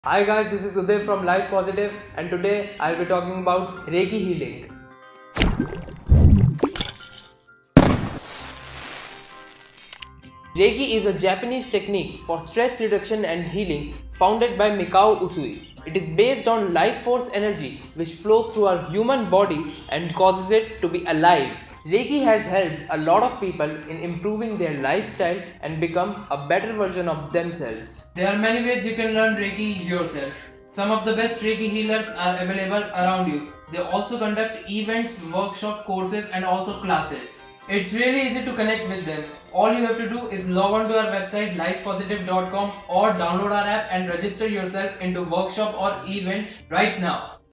Hi guys, this is Uday from Life Positive and today I'll be talking about Reiki Healing. Reiki is a Japanese technique for stress reduction and healing founded by Mikao Usui. It is based on life force energy which flows through our human body and causes it to be alive. Reiki has helped a lot of people in improving their lifestyle and become a better version of themselves. There are many ways you can learn Reiki yourself. Some of the best Reiki healers are available around you. They also conduct events, workshop courses and also classes. It's really easy to connect with them. All you have to do is log on to our website lifepositive.com or download our app and register yourself into workshop or event right now.